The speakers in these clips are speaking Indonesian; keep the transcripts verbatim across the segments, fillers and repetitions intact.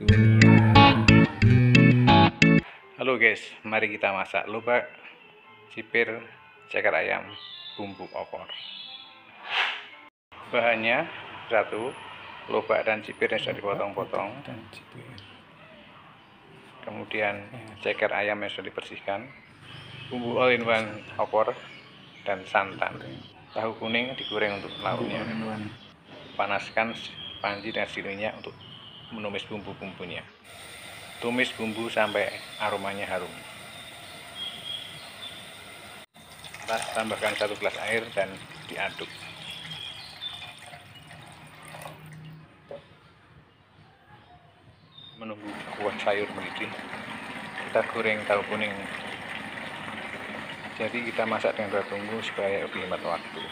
Halo guys, mari kita masak lobak, cipir, ceker ayam, bumbu opor. Bahannya satu, lobak dan cipir yang sudah dipotong-potong. Kemudian ceker ayam yang sudah dibersihkan, bumbu all in one opor, dan santan. Tahu kuning digoreng untuk lauknya. Panaskan panci dan sirihnya untuk menumis bumbu-bumbunya. Tumis bumbu sampai aromanya harum. Lantas tambahkan satu gelas air dan diaduk. Menunggu kuah sayur mendidih, kita goreng tahu kuning. Jadi kita masak dengan berat tunggu supaya lebih hemat waktu.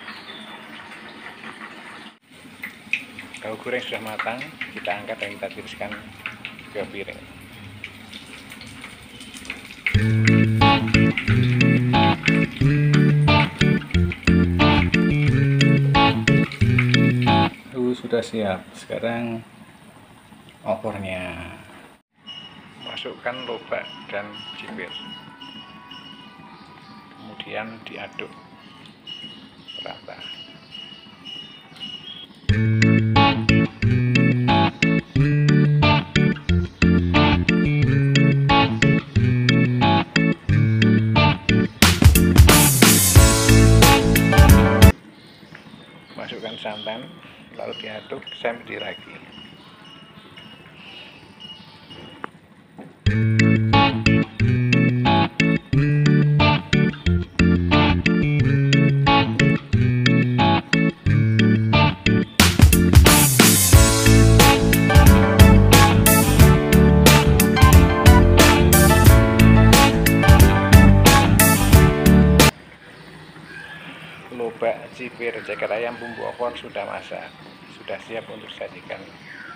Tahu goreng sudah matang, kita angkat dan kita tiriskan ke piring. Tahu sudah siap. Sekarang opornya. Masukkan lobak dan cipir. Kemudian diaduk rata. Masukkan santan, lalu diaduk sampai diragi. Lobak, cipir, ceker ayam, bumbu opor sudah masak, sudah siap untuk disajikan.